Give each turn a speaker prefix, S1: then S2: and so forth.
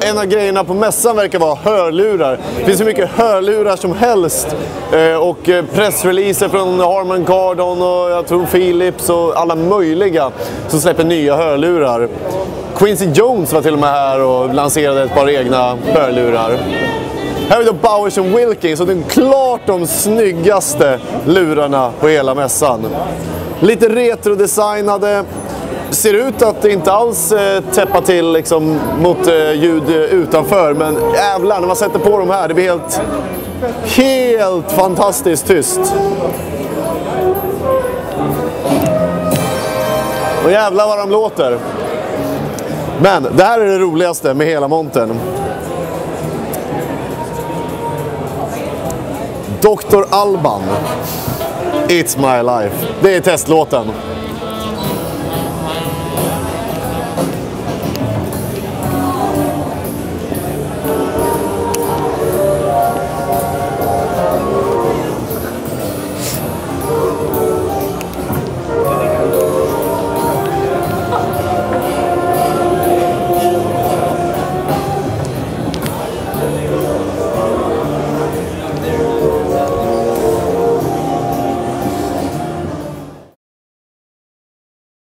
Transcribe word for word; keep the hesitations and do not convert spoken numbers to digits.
S1: en av grejerna på mässan verkar vara hörlurar. Det finns så mycket hörlurar som helst. Eh, och pressreleaser från Harman Kardon och jag tror Philips och alla möjliga som släpper nya hörlurar. Quincy Jones var till och med här och lanserade ett par egna hörlurar. Här har vi då Bowers and Wilkins och det är klart de snyggaste lurarna på hela mässan. Lite retrodesignade. Ser ut att det inte alls eh, täppa till liksom, mot eh, ljud utanför. Men jävlar, när man sätter på de här, det blir helt, helt fantastiskt tyst. Och jävlar vad de låter. Men det här är det roligaste med hela montern. doktor Alban, It's My Life. Det är testlåten.